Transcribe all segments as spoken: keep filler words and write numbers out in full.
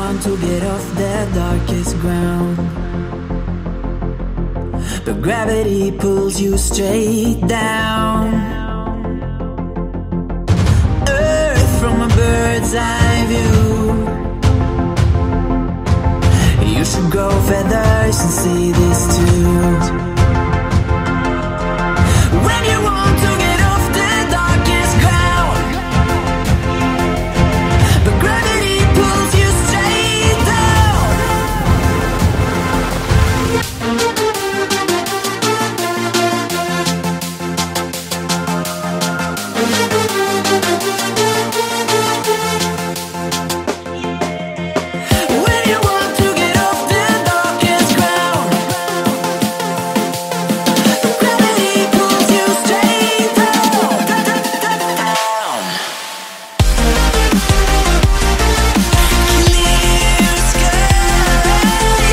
want to get off that darkest ground, but gravity pulls you straight down. Earth from a bird's eye view. You should grow feathers and see this too. When you want to get off the darkest ground, but gravity pulls you straight down. When you want to get off the darkest ground, but gravity pulls you straight down, down. Clear sky.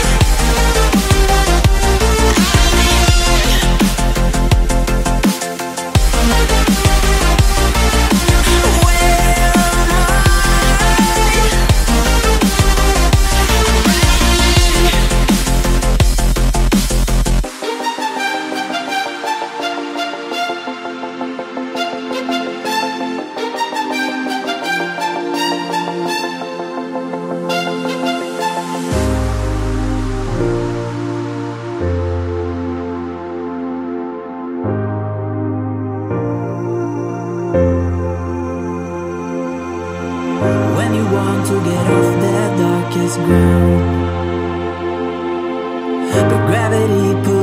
When you want to get off that darkest ground, but gravity pulls